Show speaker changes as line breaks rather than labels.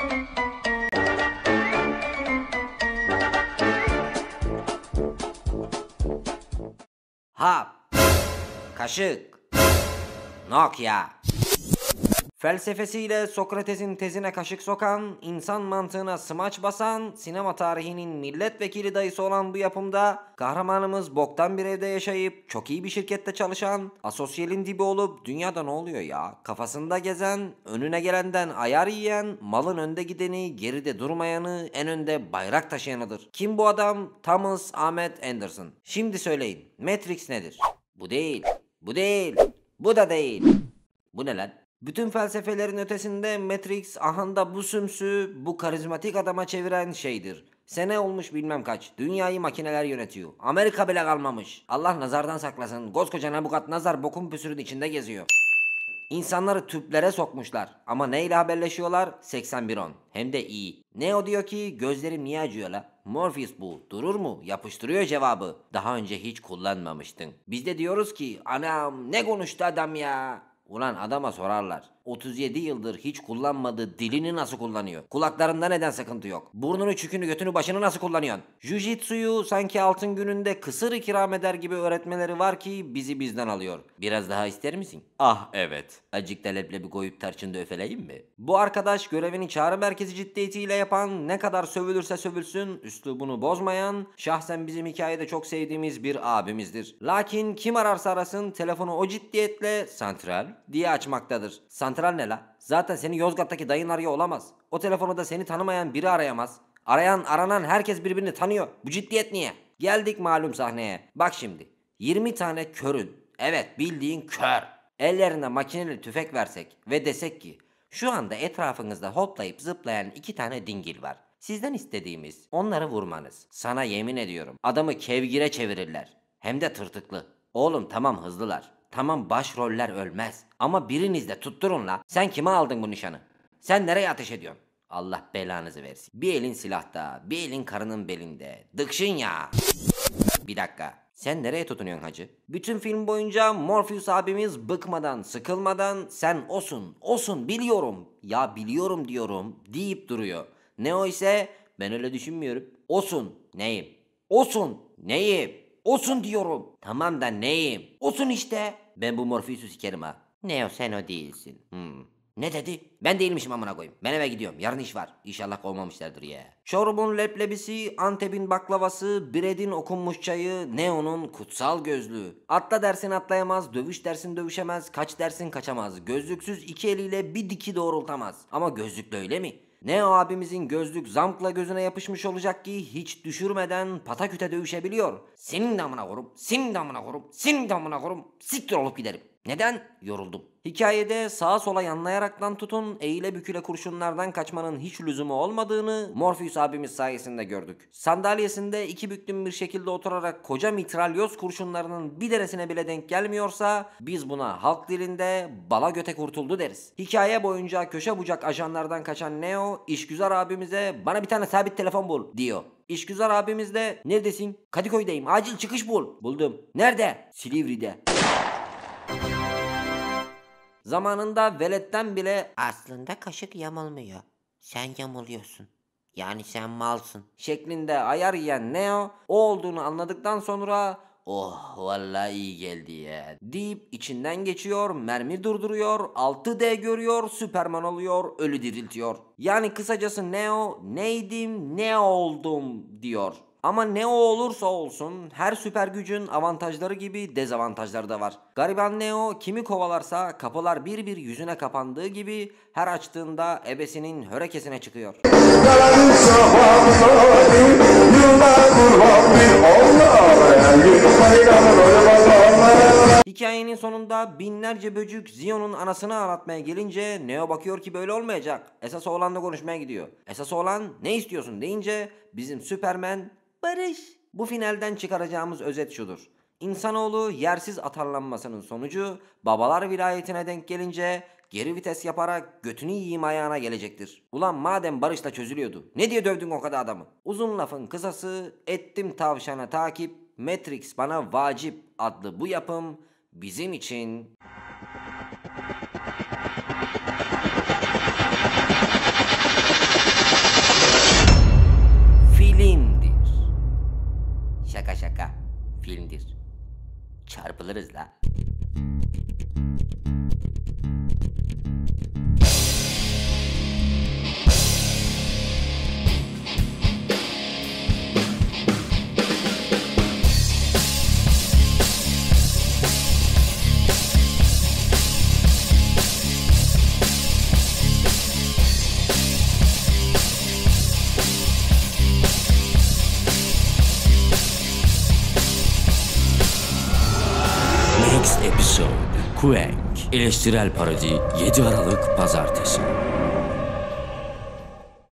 Hap, kaşık, Nokia. Felsefesiyle Sokrates'in tezine kaşık sokan, insan mantığına smaç basan, sinema tarihinin milletvekili dayısı olan bu yapımda kahramanımız boktan bir evde yaşayıp çok iyi bir şirkette çalışan, asosyalin dibi olup dünyada ne oluyor ya kafasında gezen, önüne gelenden ayar yiyen, malın önde gideni, geride durmayanı, en önde bayrak taşıyanıdır. Kim bu adam? Thomas Ahmet Anderson. Şimdi söyleyin, Matrix nedir? Bu değil, bu değil, bu da değil. Bu ne lan? Bütün felsefelerin ötesinde Matrix ahanda bu sümsü, bu karizmatik adama çeviren şeydir. Sene olmuş bilmem kaç. Dünyayı makineler yönetiyor. Amerika bile kalmamış. Allah nazardan saklasın. Koskoca Nebukadnezar bokun püsürün içinde geziyor. İnsanları tüplere sokmuşlar. Ama neyle haberleşiyorlar? 8110. Hem de iyi. Neo diyor ki gözlerim niye acıyor la? Morpheus bu. Durur mu? Yapıştırıyor cevabı. Daha önce hiç kullanmamıştın. Biz de diyoruz ki anam ne konuştu adam ya? Ulan adama sorarlar. 37 yıldır hiç kullanmadığı dilini nasıl kullanıyor? Kulaklarında neden sıkıntı yok? Burnunu, çükünü, götünü, başını nasıl kullanıyorsun? Jujitsu'yu sanki altın gününde kısır ikram eder gibi öğretmeleri var ki bizi bizden alıyor. Biraz daha ister misin? Ah evet. Acık da leblebi koyup tarçında öfeleyim mi? Bu arkadaş görevini çağrı merkezi ciddiyetiyle yapan, ne kadar sövülürse sövülsün üslubunu bozmayan, şahsen bizim hikayede çok sevdiğimiz bir abimizdir. Lakin kim ararsa arasın telefonu o ciddiyetle santral diye açmaktadır. Santral ne la? Zaten seni Yozgat'taki dayın arıyor olamaz. O telefonu da seni tanımayan biri arayamaz. Aranan herkes birbirini tanıyor. Bu ciddiyet niye? Geldik malum sahneye. Bak şimdi. 20 tane körün. Evet bildiğin kör. Ellerine makineli tüfek versek ve desek ki şu anda etrafınızda hoplayıp zıplayan 2 tane dingil var. Sizden istediğimiz onları vurmanız. Sana yemin ediyorum adamı kevgire çevirirler. Hem de tırtıklı. Oğlum tamam hızlılar. Tamam başroller ölmez. Ama biriniz de tutturun la. Sen kime aldın bu nişanı? Sen nereye ateş ediyorsun? Allah belanızı versin. Bir elin silahta, bir elin karının belinde. Dıkşın ya. Bir dakika. Sen nereye tutunuyorsun hacı? Bütün film boyunca Morpheus abimiz bıkmadan, sıkılmadan sen osun biliyorum. Ya biliyorum diyorum deyip duruyor. Neo ise ben öyle düşünmüyorum. Osun. Neyim? Osun. Neyim? Osun diyorum. Tamam da neyim? Osun işte. Ben bu Morpheus'u sikerim ha. Neo sen o değilsin. Ne dedi? Ben değilmişim amına koyayım. Ben eve gidiyorum. Yarın iş var. İnşallah kovmamışlardır ya. Çorum'un leblebisi, Antep'in baklavası, Bread'in okunmuş çayı, Neo'nun kutsal gözlüğü. Atla dersin atlayamaz, dövüş dersin dövüşemez, kaç dersin kaçamaz. Gözlüksüz 2 eliyle bir diki doğrultamaz. Ama gözlükle öyle mi? Neo abimizin gözlük zamkla gözüne yapışmış olacak ki hiç düşürmeden pataküte dövüşebiliyor. Senin de amına korum, senin de amına korum, senin de amına korum, siktir olup giderim. Neden? Yoruldum. Hikayede sağa sola yanlayaraktan tutun, eğile büküle kurşunlardan kaçmanın hiç lüzumu olmadığını Morpheus abimiz sayesinde gördük. Sandalyesinde 2 büklüm bir şekilde oturarak koca mitralyoz kurşunlarının bir deresine bile denk gelmiyorsa biz buna halk dilinde bala göte kurtuldu deriz. Hikaye boyunca köşe bucak ajanlardan kaçan Neo, işgüzar abimize bana bir tane sabit telefon bul diyor. İşgüzar abimiz de neredesin? Kadıköy'deyim, acil çıkış bul. Buldum. Nerede? Silivri'de. Zamanında veletten bile aslında kaşık yamulmuyor. Sen yamuluyorsun. Yani sen malsın şeklinde ayar yiyen Neo o olduğunu anladıktan sonra oh vallahi iyi geldi ya deyip içinden geçiyor, mermi durduruyor, 6D görüyor, Süperman oluyor, ölü diriltiyor. Yani kısacası Neo neydim ne oldum diyor. Ama ne o olursa olsun her süper gücün avantajları gibi dezavantajları da var. Gariban Neo kimi kovalarsa kapılar bir bir yüzüne kapandığı gibi her açtığında ebesinin hörekesine çıkıyor. Hikayenin sonunda binlerce böcük Zion'un anasını aratmaya gelince Neo bakıyor ki böyle olmayacak. Esas oğlanla konuşmaya gidiyor. Esas oğlan ne istiyorsun deyince bizim Süpermen barış. Bu finalden çıkaracağımız özet şudur. İnsanoğlu yersiz atarlanmasının sonucu babalar vilayetine denk gelince geri vites yaparak götünü yiyeyim ayağına gelecektir. Ulan madem barışla çözülüyordu ne diye dövdün o kadar adamı? Uzun lafın kısası ettim tavşana takip Matrix bana vacip adlı bu yapım bizim için alırız la.
Next episode Quenk. Eleştirel parodi 7 Aralık Pazartesi.